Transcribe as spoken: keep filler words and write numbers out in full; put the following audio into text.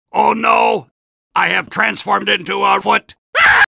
Oh no! I have transformed into a foot!